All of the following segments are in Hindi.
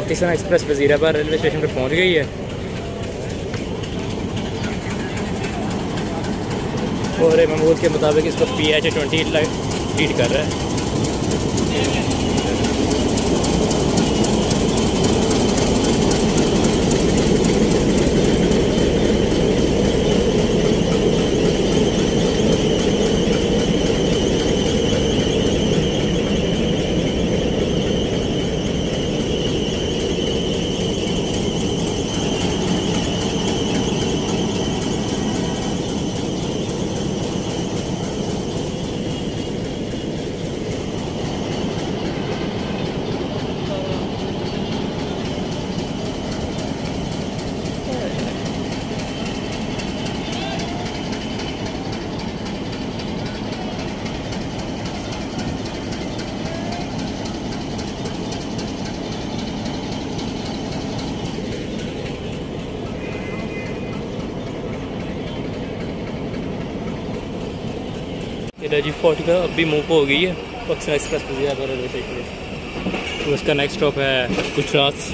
Pakistan express Wazirabad railway station पर पहुंच गई है और महमूद के मुताबिक इसको PH-20 लीड कर रहा है। जी 40 का अब भी मूव हो गई है Pakistan express Wazirabad railway station. तो उसका नेक्स्ट स्टॉप है गुजरात।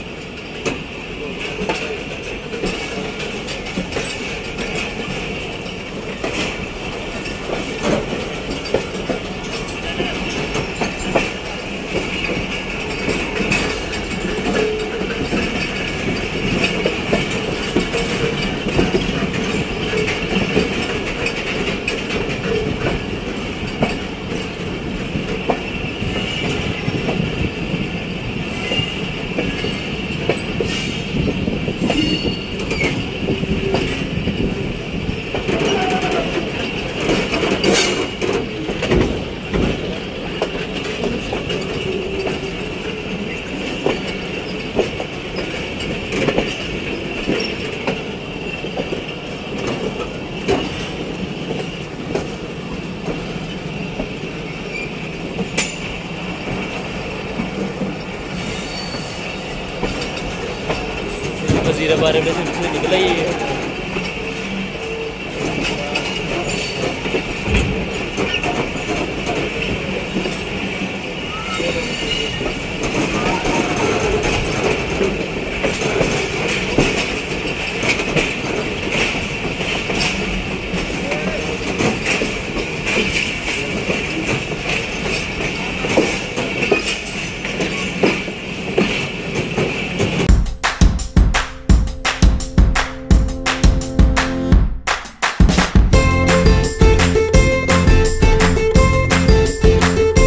वज़ीराबाद रेलवे स्टेशन से निकला ही है।